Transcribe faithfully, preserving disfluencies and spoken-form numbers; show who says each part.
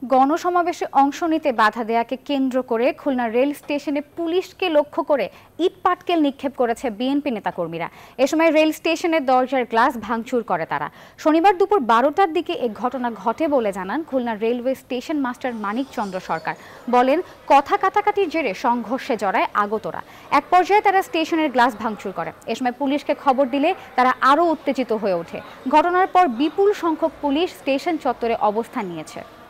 Speaker 1: গণসমাবেশে অংশ নিতে বাধা দেয়াকে কেন্দ্র করে খুলনা রেল স্টেশনে পুলিশকে লক্ষ্য করে ইট পাটকেল নিক্ষেপ করেছে বিএনপি নেতাকর্মীরা। এ সময় রেল স্টেশনের দরজার গ্লাস ভাঙচুর করে তারা। শনিবার দুপুর বারোটার দিকে এ ঘটনা ঘটে বলে জানান Khulna railway station master Manik Chandra Sarkar. বলেন, কথা কাটাকাটির জেরে সংঘর্ষে জড়ায় আগতরা। এক পর্যায়ে তারা স্টেশনের গ্লাস ভাঙচুর করে। এ সময় পুলিশকে খবর দিলে তারা আরও উত্তেজিত হয়ে ওঠে। ঘটনার পর বিপুল সংখ্যক পুলিশ স্টেশন চত্বরে অবস্থান নিয়েছে।